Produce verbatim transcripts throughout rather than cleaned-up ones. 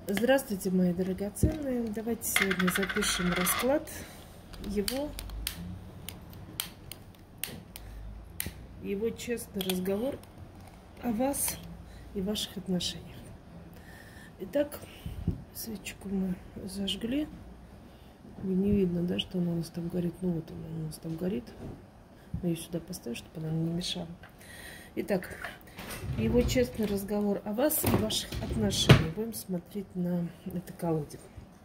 Здравствуйте, мои драгоценные. Давайте сегодня запишем расклад его, его честный разговор о вас и ваших отношениях. Итак, свечку мы зажгли. Не видно, да, что она у нас там горит. Ну вот она у нас там горит. Я ее сюда поставлю, чтобы она не мешала. Итак, его честный разговор о вас и ваших отношениях. Будем смотреть на этой колоде.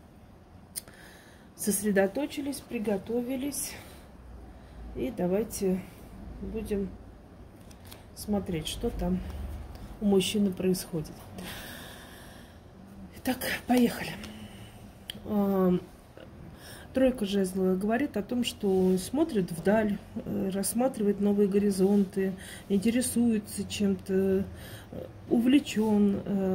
Сосредоточились, приготовились. И давайте будем смотреть, что там у мужчины происходит. Итак, поехали. Тройка жезлов говорит о том, что смотрит вдаль, рассматривает новые горизонты, интересуется чем-то, увлечен,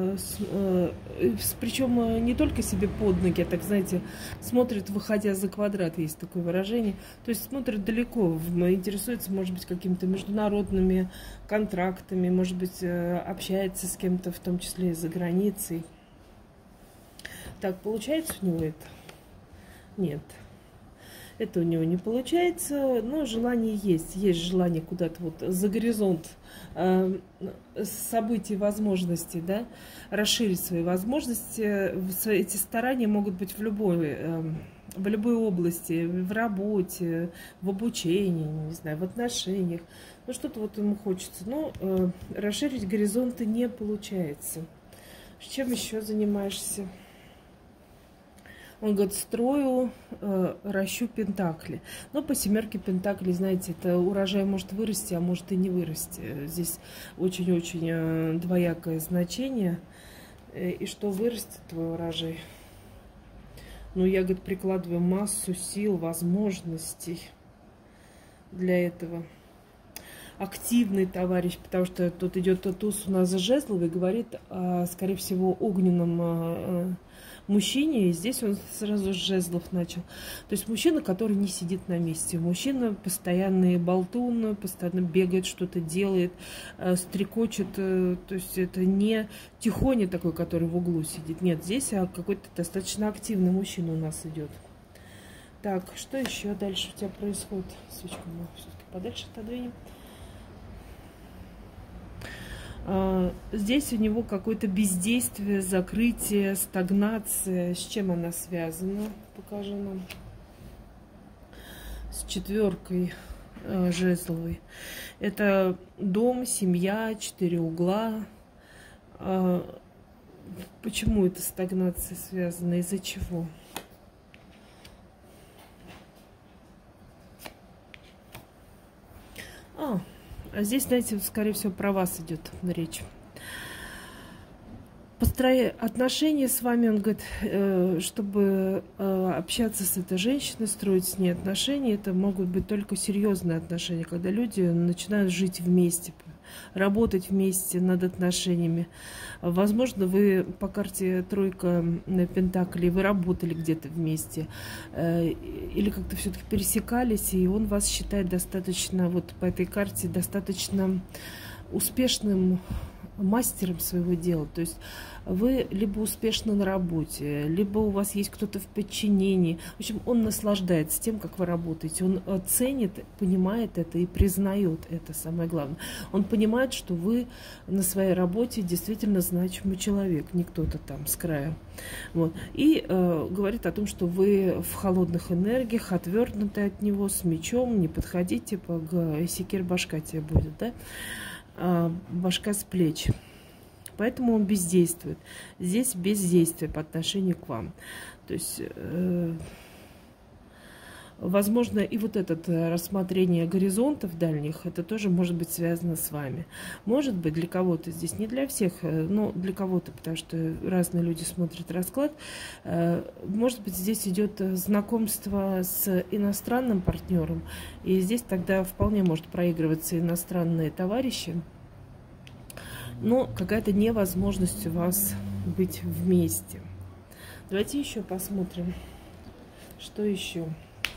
причем не только себе под ноги, а так, знаете, смотрит, выходя за квадрат, есть такое выражение, то есть смотрит далеко, интересуется, может быть, какими-то международными контрактами, может быть, общается с кем-то, в том числе и за границей. Так, получается у него это? Нет, это у него не получается, но желание есть. Есть желание куда-то вот за горизонт э, событий, возможностей, да, расширить свои возможности. Эти старания могут быть в любой, э, в любой области, в работе, в обучении, не знаю, в отношениях. Ну, что-то вот ему хочется, но э, расширить горизонты не получается. Чем еще занимаешься? Он говорит, строю, э, ращу пентакли. Но по семерке пентаклей, знаете, это урожай может вырасти, а может и не вырасти. Здесь очень-очень э, двоякое значение. Э, и что вырастет твой урожай? Ну, я, говорит, прикладываю массу сил, возможностей для этого. Активный товарищ, потому что тут идет туз у нас за жезлов и говорит, о, скорее всего, огненном э, мужчине, и здесь он сразу с жезлов начал. То есть мужчина, который не сидит на месте. Мужчина постоянный болтун, постоянно бегает, что-то делает, э, стрекочет. Э, то есть это не тихоня такой, который в углу сидит. Нет, здесь а какой-то достаточно активный мужчина у нас идет. Так, что еще дальше у тебя происходит? Свечку мы все-таки подальше отодвинем. Здесь у него какое-то бездействие, закрытие, стагнация. С чем она связана? Покажи нам. С четверкой э, жезловой. Это дом, семья, четыре угла. Э, почему эта стагнация связана? Из-за чего? А. А здесь, знаете, скорее всего, про вас идет речь. Построя отношения с вами, он говорит, чтобы общаться с этой женщиной, строить с ней отношения, это могут быть только серьезные отношения, когда люди начинают жить вместе, работать вместе над отношениями. Возможно, вы по карте тройка пентаклей, вы работали где-то вместе, или как-то все-таки пересекались, и он вас считает достаточно, вот по этой карте, достаточно успешным мастером своего дела. То есть вы либо успешны на работе, либо у вас есть кто-то в подчинении. В общем, он наслаждается тем, как вы работаете. Он ценит, понимает это и признает это, самое главное. Он понимает, что вы на своей работе действительно значимый человек, не кто-то там с края. Вот. И э, говорит о том, что вы в холодных энергиях, отвернуты от него, с мечом, не подходите, секир башка тебе будет, да? Башка с плеч. Поэтому он бездействует. Здесь бездействие по отношению к вам. То есть, э, возможно, и вот это рассмотрение горизонтов дальних, это тоже может быть связано с вами. Может быть, для кого-то здесь, не для всех, но для кого-то, потому что разные люди смотрят расклад. Э, может быть, здесь идет знакомство с иностранным партнером, и здесь тогда вполне может проигрываться иностранные товарищи. Но какая-то невозможность у вас быть вместе. Давайте еще посмотрим, что еще.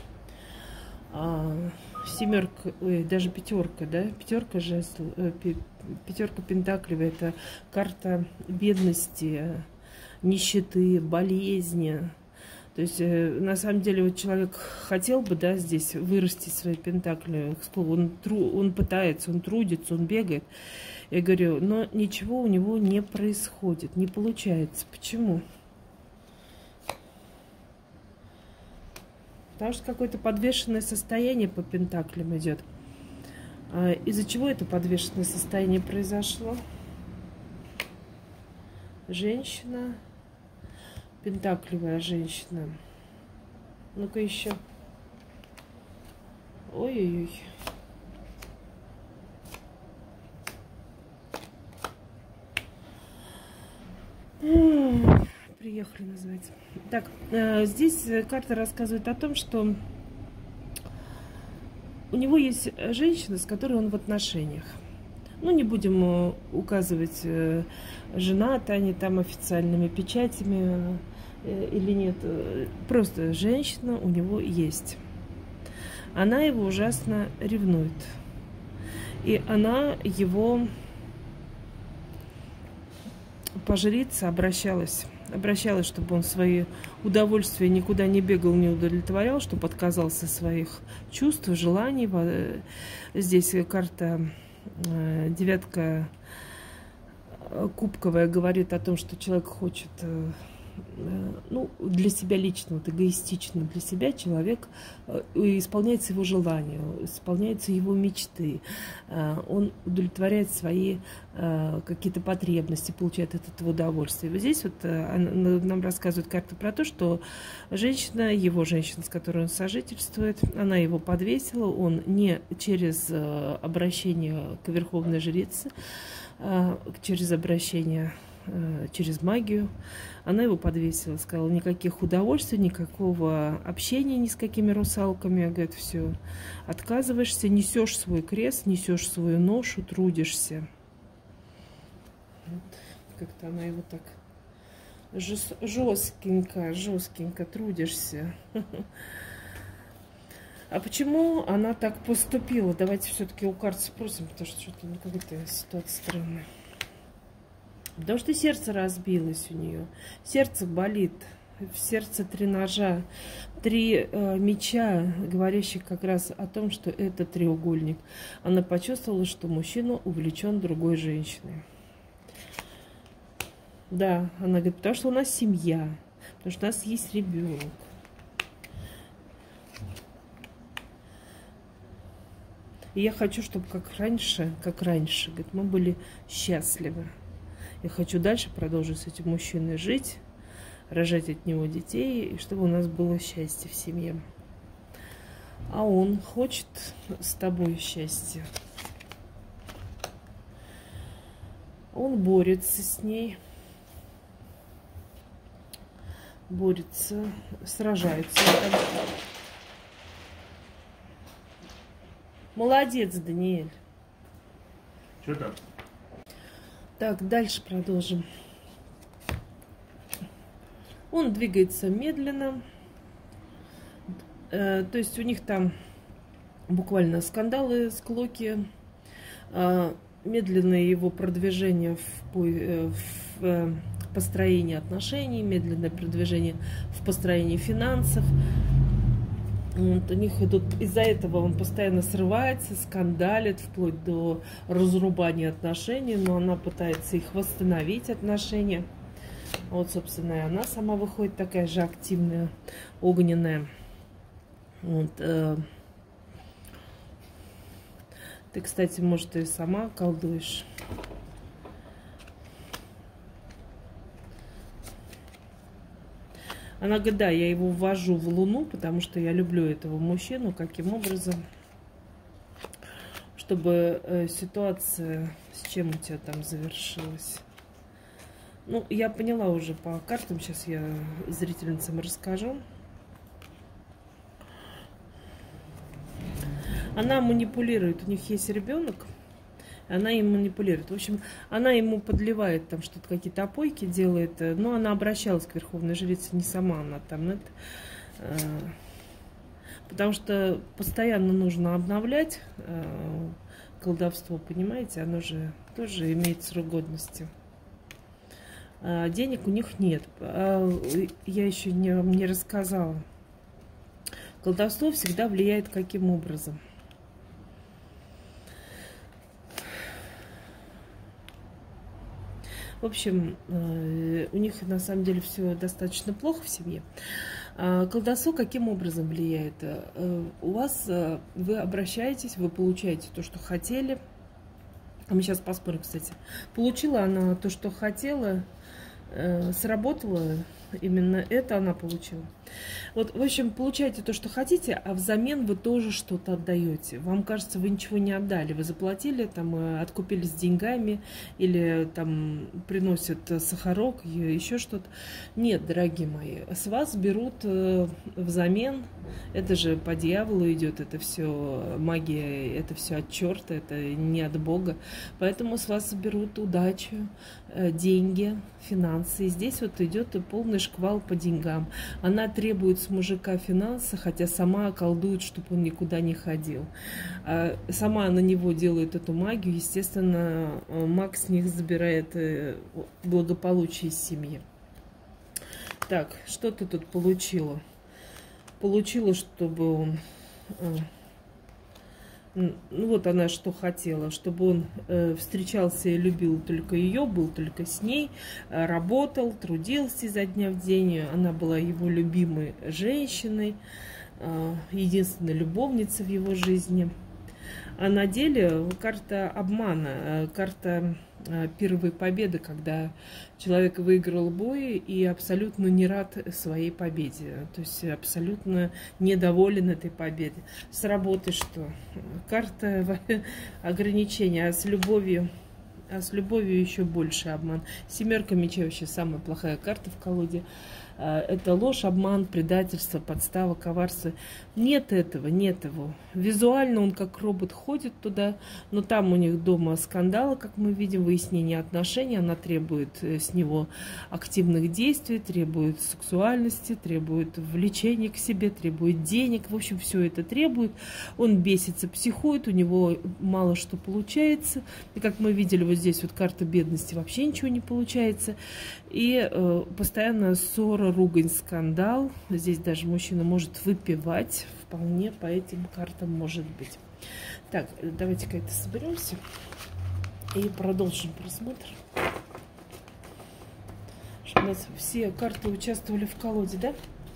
А, семерка, ой, даже пятерка, да? Пятерка жезл, пятерка пентаклей, это карта бедности, нищеты, болезни. То есть, на самом деле, вот человек хотел бы, да, здесь вырастить свои пентакли. Он, тру, он пытается, он трудится, он бегает. Я говорю, но ничего у него не происходит, не получается. Почему? Потому что какое-то подвешенное состояние по пентаклям идет. Из-за чего это подвешенное состояние произошло? Женщина, пентаклевая женщина. Ну-ка еще. Ой-ой-ой. Приехали, называется. Так, здесь карта рассказывает о том, что у него есть женщина, с которой он в отношениях. Ну, не будем указывать, женаты они там официальными печатями или нет. Просто женщина у него есть. Она его ужасно ревнует. И она его по жрице обращалась. Обращалась, чтобы он свои удовольствия никуда не бегал, не удовлетворял, чтобы отказался своих чувств, желаний. Здесь карта девятка кубковая говорит о том, что человек хочет, ну, для себя лично, вот эгоистично для себя человек, исполняется его желания, исполняются его мечты, он удовлетворяет свои какие-то потребности, получает от этого удовольствие. И вот здесь вот нам рассказывает карта про то, что женщина, его женщина, с которой он сожительствует, она его подвесила, он не через обращение к верховной жрице, через обращение, через магию, она его подвесила, сказала, никаких удовольствий, никакого общения ни с какими русалками. Говорит, все, отказываешься, несешь свой крест, несешь свою ношу, трудишься. Вот. Как-то она его так жестенько, жестенько трудишься. А почему она так поступила? Давайте все-таки у карт спросим, потому что что-то ну, какая-то ситуация странная. Потому что сердце разбилось у нее. Сердце болит. В сердце три ножа. Три э, меча, говорящих как раз о том, что это треугольник. Она почувствовала, что мужчина увлечен другой женщиной. Да, она говорит, потому что у нас семья. Потому что у нас есть ребенок. И я хочу, чтобы как раньше, как раньше, говорит, мы были счастливы. Я хочу дальше продолжить с этим мужчиной жить, рожать от него детей, и чтобы у нас было счастье в семье. А он хочет с тобой счастья. Он борется с ней. Борется, сражается. Молодец, Даниэль. Что там? Так, дальше продолжим. Он двигается медленно. Э, то есть у них там буквально скандалы, склоки. Э, медленное его продвижение в, в, в построении отношений, медленное продвижение в построении финансов. Вот, у них идут, из-за этого он постоянно срывается, скандалит, вплоть до разрубания отношений, но она пытается их восстановить, отношения. Вот, собственно, и она сама выходит такая же активная, огненная. Вот, э, ты, кстати, может, и сама колдуешь. Она говорит, да, я его ввожу в Луну, потому что я люблю этого мужчину. Каким образом? Чтобы э, ситуация, с чем у тебя там завершилась. Ну, я поняла уже по картам, сейчас я зрительницам расскажу. Она манипулирует, у них есть ребенок. Она им манипулирует. В общем, она ему подливает там что-то, какие-то опойки делает. Но она обращалась к верховной жрице, не сама она там. Это, э, потому что постоянно нужно обновлять э, колдовство, понимаете? Оно же тоже имеет срок годности. а денег у них нет. А я еще не, вам не рассказала. Колдовство всегда влияет каким образом? В общем, у них на самом деле все достаточно плохо в семье. Колдовство каким образом влияет? У вас, вы обращаетесь, вы получаете то, что хотели. Мы сейчас поспорим, кстати. Получила она то, что хотела, сработало, именно это она получила. Вот, в общем, получаете то, что хотите, а взамен вы тоже что-то отдаете. Вам кажется, вы ничего не отдали. Вы заплатили, там, откупились деньгами, или там приносят сахарок, еще что-то. Нет, дорогие мои, с вас берут взамен. Это же по дьяволу идет, это все магия, это все от черта, это не от Бога. Поэтому с вас берут удачу, деньги, финансы. И здесь вот идет полный шквал по деньгам. Она требует с мужика финансы, хотя сама колдует, чтобы он никуда не ходил. А сама на него делает эту магию. Естественно, маг с них забирает благополучие из семьи. Так, что ты тут получила? Получила, чтобы он... Ну вот она что хотела, чтобы он э, встречался и любил только ее, был только с ней, э, работал, трудился изо дня в день. Она была его любимой женщиной, э, единственной любовницей в его жизни. А на деле карта обмана, э, карта э, первой победы, когда человек выиграл бой и абсолютно не рад своей победе, то есть абсолютно недоволен этой победой. С работы что? Карта ограничения, а с любовью, а с любовью еще больше обман. Семерка мечей вообще самая плохая карта в колоде. Это ложь, обман, предательство, подстава, коварство. Нет этого, нет его. Визуально он как робот ходит туда, но там у них дома скандалы, как мы видим, выяснение отношений. Она требует с него активных действий, требует сексуальности, требует влечения к себе, требует денег. В общем, все это требует. Он бесится, психует, у него мало что получается. И как мы видели, вот здесь вот карта бедности, вообще ничего не получается. И э, постоянно ссора, ругань, скандал. Здесь даже мужчина может выпивать. Вполне по этим картам может быть. Так, давайте-ка это соберемся и продолжим просмотр. Чтобы у нас все карты участвовали в колоде, да?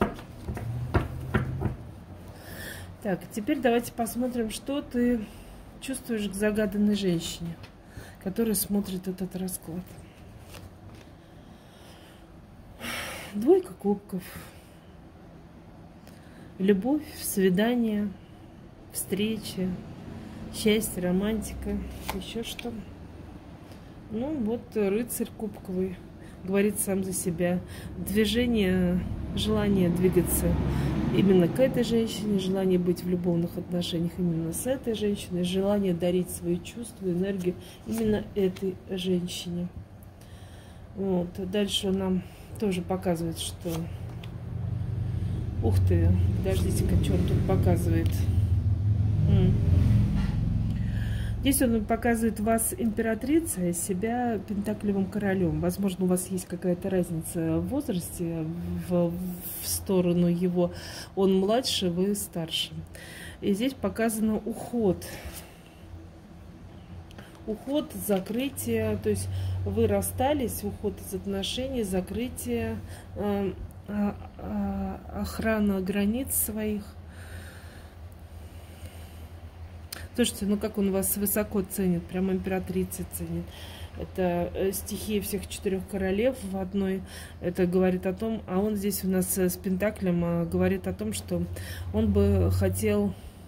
Так, теперь давайте посмотрим, что ты чувствуешь к загаданной женщине, которая смотрит этот расклад. Двойка кубков. Любовь, свидание, встреча, счастье, романтика. Еще что? Ну, вот рыцарь кубковый. Говорит сам за себя. Движение, желание двигаться именно к этой женщине, желание быть в любовных отношениях именно с этой женщиной, желание дарить свои чувства, энергию именно этой женщине. Вот. Дальше нам тоже показывает, что... Ух ты, подождите-ка, что он тут показывает. М. Здесь он показывает вас императрицей, а себя пентаклевым королем. Возможно, у вас есть какая-то разница в возрасте в, в сторону его. Он младше, вы старше. И здесь показано уход. Уход, закрытие, то есть вы расстались, уход из отношений, закрытие, э, э, э, охрана границ своих. Слушайте, ну как он вас высоко ценит, прям императрица ценит. Это стихия всех четырех королев в одной. Это говорит о том, а он здесь у нас с пентаклем говорит о том, что он бы хотел...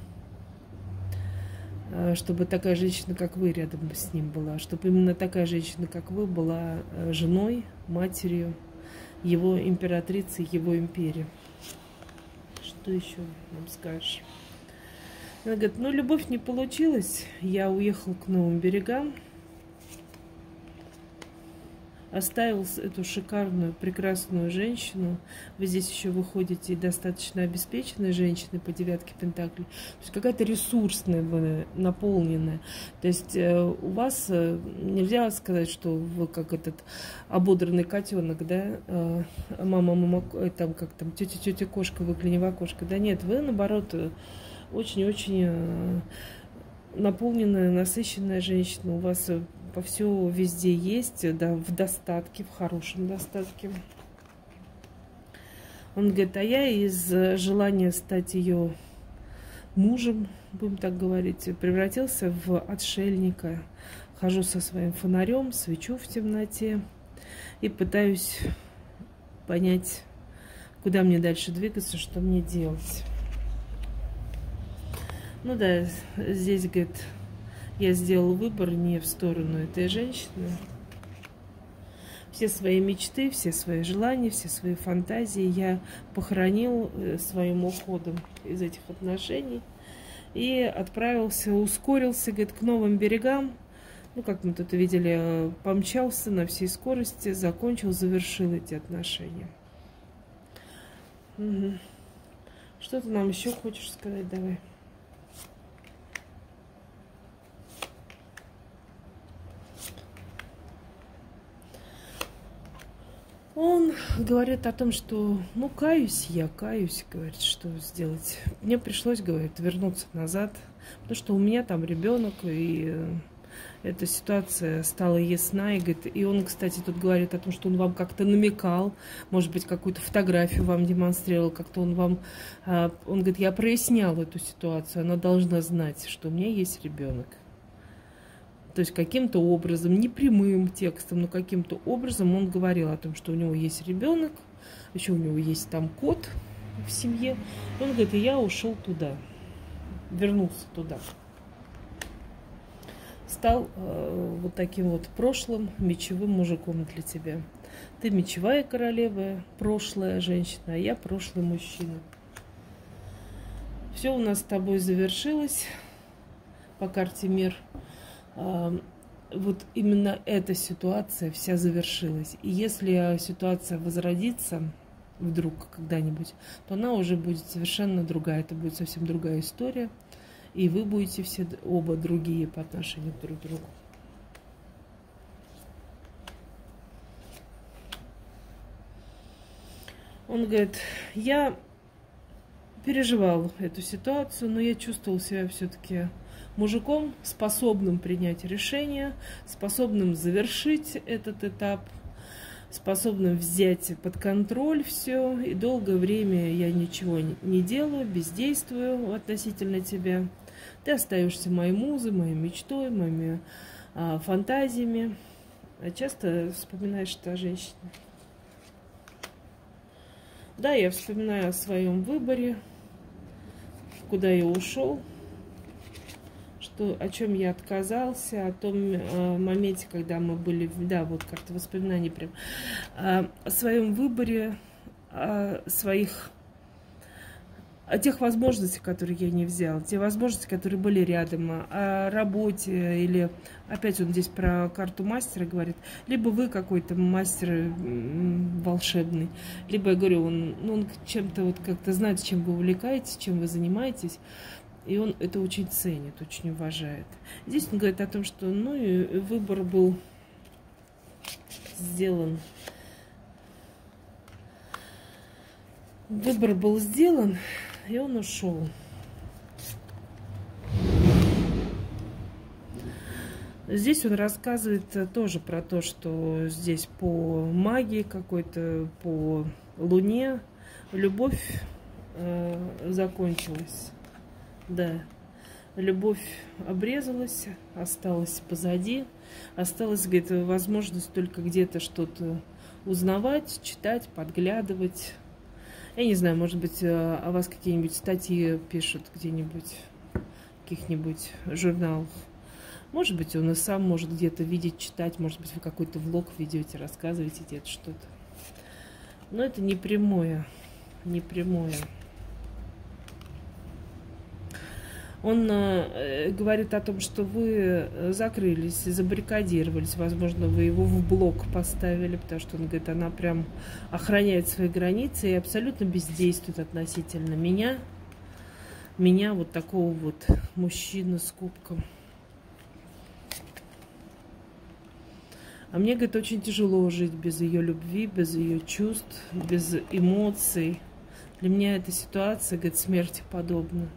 чтобы такая женщина, как вы, рядом с ним была. Чтобы именно такая женщина, как вы, была женой, матерью его императрицы, его империи. Что еще нам скажешь? Она говорит, ну, любовь не получилась. Я уехал к новым берегам. оставил эту шикарную, прекрасную женщину. Вы здесь еще выходите и достаточно обеспеченной женщиной по девятке пентаклей. То есть какая-то ресурсная, вы наполненная. То есть у вас нельзя сказать, что вы как этот ободранный котенок, да, мама, мама, там как там, тетя, тетя кошка, выгляни в окошко. Да нет, вы наоборот очень-очень наполненная, насыщенная женщина. У вас по все везде есть, да, в достатке, в хорошем достатке. Он говорит, а я из желания стать ее мужем, будем так говорить, превратился в отшельника. Хожу со своим фонарем, свечу в темноте и пытаюсь понять, куда мне дальше двигаться, что мне делать. Ну да, здесь, говорит, я сделал выбор не в сторону этой женщины. Все свои мечты, все свои желания, все свои фантазии я похоронил своим уходом из этих отношений и отправился, ускорился, говорит, к новым берегам. Ну, как мы тут видели, помчался на всей скорости, закончил, завершил эти отношения. Угу. Что ты нам еще хочешь сказать? Давай. Он говорит о том, что, ну, каюсь я, каюсь, говорит, что сделать. Мне пришлось, говорит, вернуться назад, потому что у меня там ребенок, и эта ситуация стала ясна. И, говорит, и он, кстати, тут говорит о том, что он вам как-то намекал, может быть, какую-то фотографию вам демонстрировал, как-то он вам, он говорит, я прояснял эту ситуацию, она должна знать, что у меня есть ребенок. То есть каким-то образом, не прямым текстом, но каким-то образом он говорил о том, что у него есть ребенок, еще у него есть там кот в семье. Он говорит, и я ушел туда, вернулся туда. Стал э, вот таким вот прошлым мечевым мужиком для тебя. Ты мечевая королева, прошлая женщина, а я прошлый мужчина. Все у нас с тобой завершилось по карте мир. Вот именно эта ситуация вся завершилась. И если ситуация возродится вдруг когда-нибудь, то она уже будет совершенно другая. Это будет совсем другая история. И вы будете все оба другие по отношению друг к другу. Он говорит, я переживал эту ситуацию, но я чувствовал себя все-таки мужиком, способным принять решение, способным завершить этот этап, способным взять под контроль все. И долгое время я ничего не делаю, бездействую относительно тебя. Ты остаешься моей музой, моей мечтой, моими а, фантазиями. А часто вспоминаешь о женщине. Да, я вспоминаю о своем выборе, куда я ушел. Что, о чем я отказался, о том э, моменте, когда мы были, да, вот как-то воспоминаний прям, э, о своем выборе, о своих, о тех возможностях, которые я не взял, те возможности, которые были рядом, о работе, или, опять он здесь про карту мастера говорит, либо вы какой-то мастер волшебный, либо, я говорю, он, ну, он чем-то вот как-то знает, чем вы увлекаетесь, чем вы занимаетесь. И он это очень ценит, очень уважает. Здесь он говорит о том, что ну, и выбор был сделан. Выбор был сделан, и он ушел. Здесь он рассказывает тоже про то, что здесь по магии какой-то, по луне любовь э, закончилась. Да, любовь обрезалась, осталась позади, осталась, говорит, возможность только где-то что-то узнавать, читать, подглядывать. Я не знаю, может быть, о вас какие-нибудь статьи пишут где-нибудь, в каких-нибудь журналах. Может быть, он и сам может где-то видеть, читать, может быть, вы какой-то влог ведете, рассказываете где-то что-то. Но это не прямое, не прямое. Он э, говорит о том, что вы закрылись, забаррикадировались, возможно, вы его в блок поставили, потому что он говорит, она прям охраняет свои границы и абсолютно бездействует относительно меня. Меня, вот такого вот мужчины с кубком. А мне, говорит, очень тяжело жить без ее любви, без ее чувств, без эмоций. Для меня эта ситуация, говорит, смерти подобна.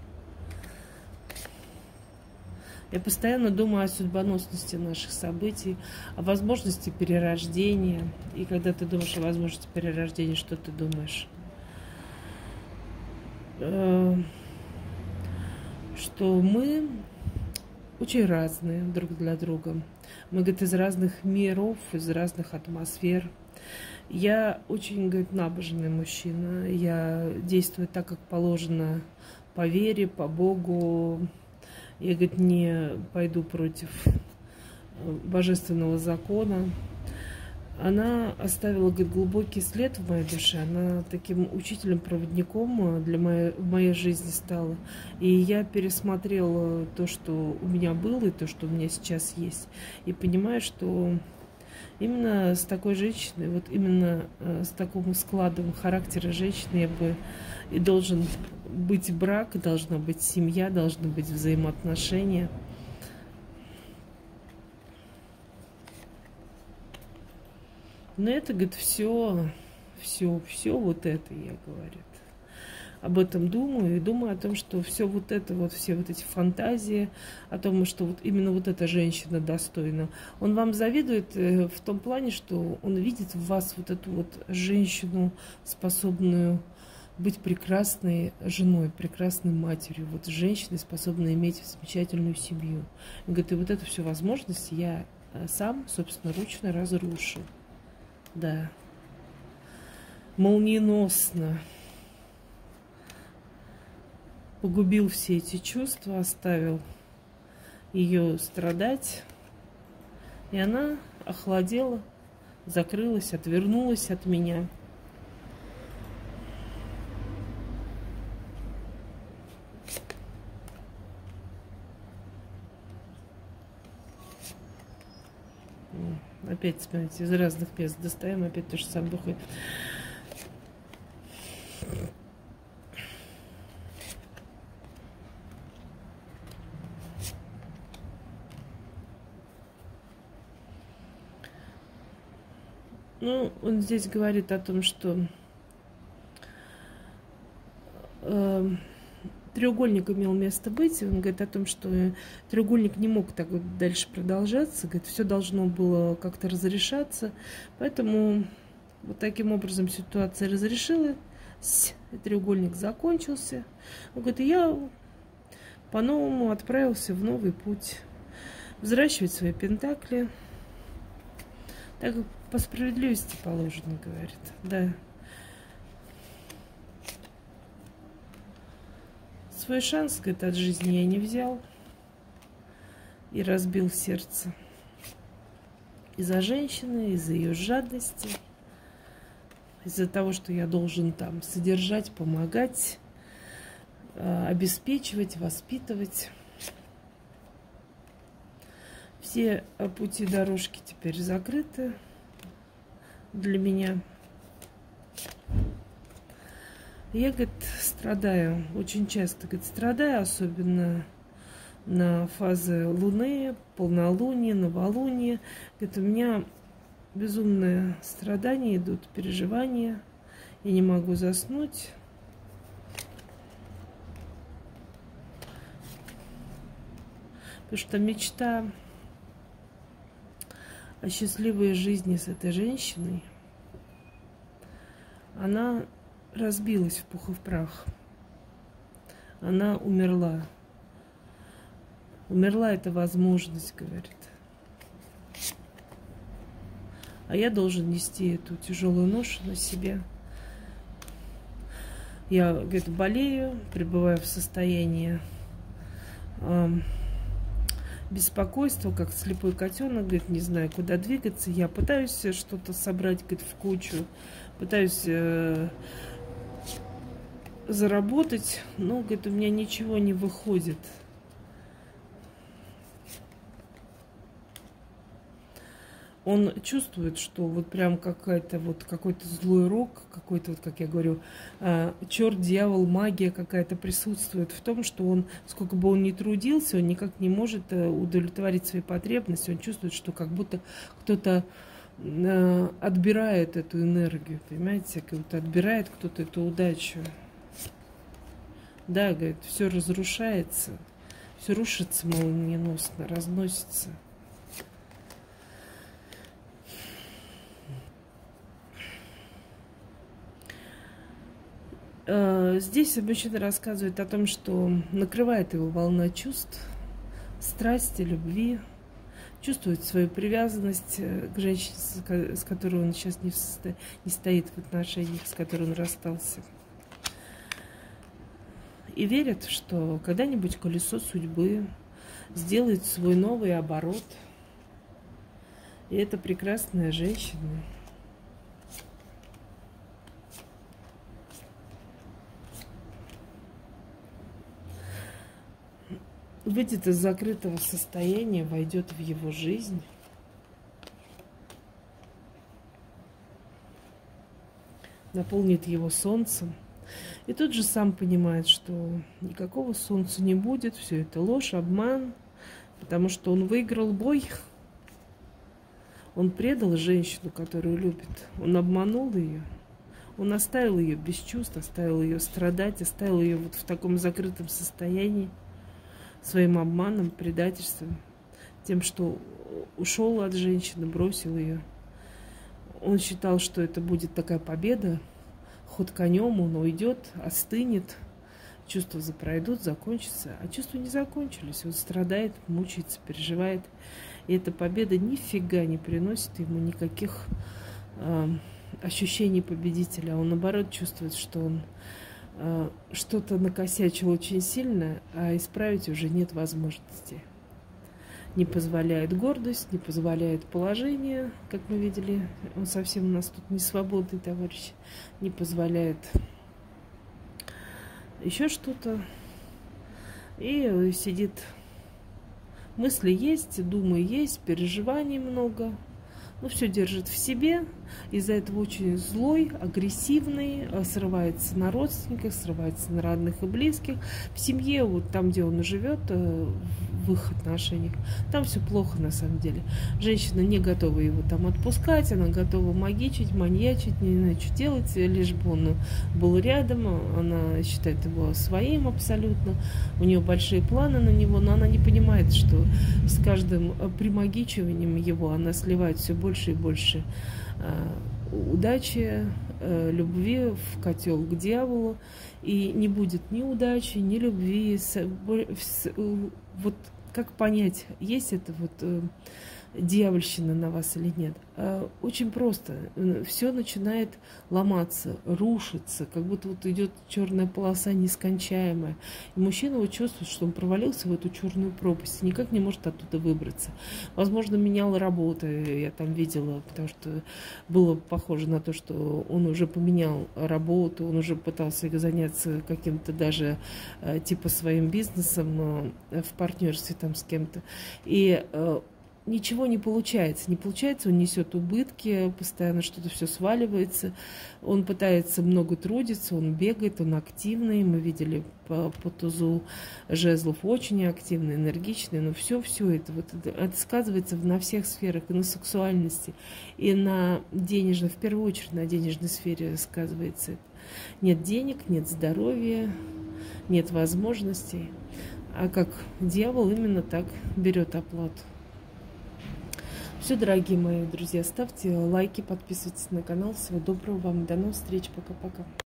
Я постоянно думаю о судьбоносности наших событий, о возможности перерождения. И когда ты думаешь о возможности перерождения, что ты думаешь? Что мы очень разные друг для друга. Мы, говорит, из разных миров, из разных атмосфер. Я очень, говорит, набожный мужчина. Я действую так, как положено по вере, по Богу. Я, говорит, не пойду против божественного закона. Она оставила, говорит, глубокий след в моей душе. Она таким учителем-проводником для моей, в моей жизни стала. И я пересмотрела то, что у меня было, и то, что у меня сейчас есть. И понимаю, что именно с такой женщиной, вот именно с таким складом характера женщины я бы и должен быть брак, должна быть семья, должны быть взаимоотношения. Но это, говорит, все, все, все вот это, я говорит. Об этом думаю и думаю о том, что все вот это, вот все вот эти фантазии, о том, что вот именно вот эта женщина достойна. Он вам завидует в том плане, что он видит в вас вот эту вот женщину, способную быть прекрасной женой, прекрасной матерью, вот женщиной, способной иметь замечательную семью. Он говорит, и вот эту всю возможность я сам, собственноручно разрушу. Да. Молниеносно погубил все эти чувства, оставил ее страдать. И она охладела, закрылась, отвернулась от меня. Опять, смотрите, из разных мест достаем, опять то же самое выходит. Ну, он здесь говорит о том, что э, треугольник имел место быть. Он говорит о том, что треугольник не мог так вот дальше продолжаться. Говорит, все должно было как-то разрешаться. Поэтому вот таким образом ситуация разрешилась. Треугольник закончился. Он говорит, я по-новому отправился в новый путь. Взращивать свои пентакли. Так как по справедливости положено, говорит. Да. Свой шанс, говорит, от жизни я не взял. И разбил сердце. Из-за женщины, из-за ее жадности. Из-за того, что я должен там содержать, помогать, обеспечивать, воспитывать. Все пути, дорожки теперь закрыты для меня. Я, говорит, страдаю, очень часто, говорит, страдаю, особенно на фазы Луны, полнолуния, новолуния. Говорит, у меня безумные страдания идут, переживания. Я не могу заснуть. Потому что мечта о счастливой жизни с этой женщиной, она разбилась в пух и в прах. Она умерла. Умерла эта возможность, говорит. А я должен нести эту тяжелую ношу на себе. Я, говорит, болею, пребываю в состоянии э, беспокойства, как слепой котенок, говорит, не знаю, куда двигаться. Я пытаюсь что-то собрать, говорит, в кучу, пытаюсь э, заработать, но, говорит, у меня ничего не выходит. Он чувствует, что вот прям какая-то вот какой-то злой рок, какой-то вот, как я говорю, черт, дьявол, магия какая-то присутствует в том, что он, сколько бы он ни трудился, он никак не может удовлетворить свои потребности. Он чувствует, что как будто кто-то отбирает эту энергию, понимаете, как-то отбирает кто-то эту удачу. Да, говорит, все разрушается, все рушится молниеносно, разносится. Здесь мужчина рассказывает о том, что накрывает его волна чувств, страсти, любви, чувствует свою привязанность к женщине, с которой он сейчас не, сто... не стоит в отношениях, с которой он расстался. И верит, что когда-нибудь колесо судьбы сделает свой новый оборот. И эта прекрасная женщина выйдет из закрытого состояния, войдет в его жизнь. Наполнит его солнцем. И тут же сам понимает, что никакого солнца не будет, все это ложь, обман, потому что он выиграл бой. Он предал женщину, которую любит. Он обманул ее. Он оставил ее без чувств, оставил ее страдать, оставил ее вот в таком закрытом состоянии, своим обманом, предательством, тем, что ушел от женщины, бросил ее. Он считал, что это будет такая победа, ход конем, он уйдет, остынет, чувства пройдут, закончатся, а чувства не закончились. Он страдает, мучается, переживает. И эта победа нифига не приносит ему никаких э, ощущений победителя. Он, наоборот, чувствует, что он э, что-то накосячил очень сильно, а исправить уже нет возможности. Не позволяет гордость, не позволяет положение, как мы видели. Он совсем у нас тут не свободный товарищ. Не позволяет еще что-то. И сидит. Мысли есть, думы есть, переживаний много. Но все держит в себе. Из-за этого очень злой, агрессивный, срывается на родственниках, срывается на родных и близких. В семье, вот там, где он живет, в их отношениях, там все плохо на самом деле. Женщина не готова его там отпускать, она готова магичить, маньячить, не знаю, что делать, лишь бы он был рядом. Она считает его своим абсолютно. У нее большие планы на него, но она не понимает, что с каждым примагичиванием его она сливает все больше и больше удачи, любви в котел к дьяволу, и не будет ни удачи, ни любви. Вот как понять, есть это вот дьявольщина на вас или нет? Очень просто. Все начинает ломаться, рушиться, как будто вот идет черная полоса нескончаемая. И мужчина вот чувствует, что он провалился в эту черную пропасть и никак не может оттуда выбраться. Возможно, менял работу, я там видела, потому что было похоже на то, что он уже поменял работу, он уже пытался заняться каким-то даже типа своим бизнесом в партнерстве там с кем-то. И ничего не получается. Не получается, он несет убытки, постоянно что-то все сваливается. Он пытается много трудиться, он бегает, он активный. Мы видели по, по тузу жезлов очень активный, энергичный. Но все-все это, вот, это, это сказывается на всех сферах, и на сексуальности, и на денежной, в первую очередь на денежной сфере сказывается это. Нет денег, нет здоровья, нет возможностей. А как дьявол именно так берет оплату. Все, дорогие мои друзья, ставьте лайки, подписывайтесь на канал. Всего доброго вам, до новых встреч, пока-пока.